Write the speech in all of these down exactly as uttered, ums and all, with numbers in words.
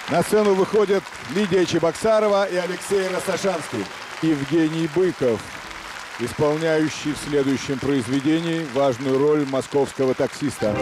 На сцену выходят Лидия Чебоксарова и Алексей Ростошанский. Евгений Быков, исполняющий в следующем произведении важную роль московского таксиста.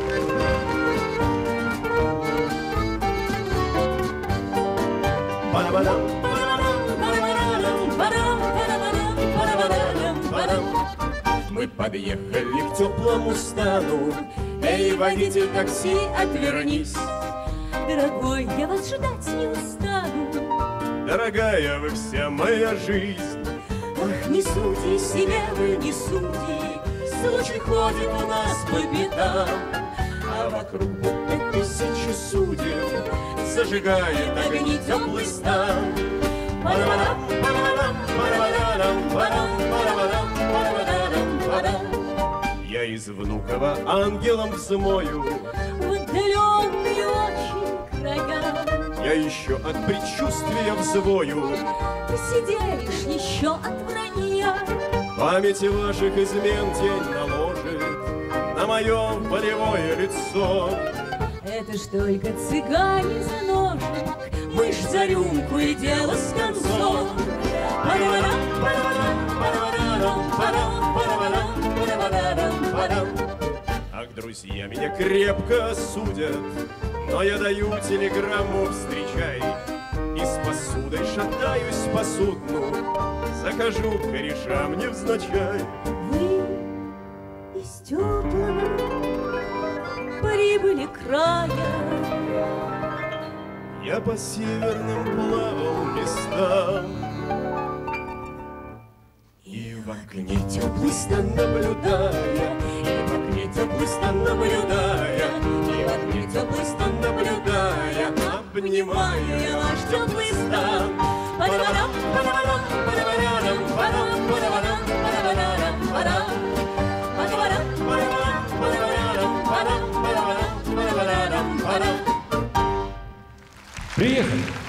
Мы подъехали к теплому стану. Эй, водитель такси, отвернись. Дорогой, я вас ждать не устану. Дорогая, вы вся моя жизнь. Ах, не суди себе, вы не суди. Случай ходит у нас по пятам, а вокруг будто тысячи судеб зажигает огни теплый стан. Паравадам, паравадам, паравадам, парам, паравадам, паравадам, парам. Я из Внуково ангелом взмою в отдаленные очень края. Я еще от предчувствия взвою. Посидеешь еще от вранья. Памяти ваших измен тень наложит на мое волевое лицо. Это ж только цыгане за ножик, мы ж за рюмку и дело с концом. Параварам, параварам, параварам, парам, параварам, параварам, парам. Ах, друзья меня крепко судят, но я даю телеграмму, встречай. И с посудой шатаюсь посудну, закажу корешам невзначай. Вы из теплого прибыли края. Я по северным плавал местам. И в окне теплый стан наблюдая, и в окне теплый стан наблюдая, и в окне теплый стан наблюдая, обнимаю я ваш теплый стан. Параварам, параварам, параварам, парам, параварам, параварам, парам. Параварам, параварам, параварам, парам, параварам, параварам, парам. Приехали!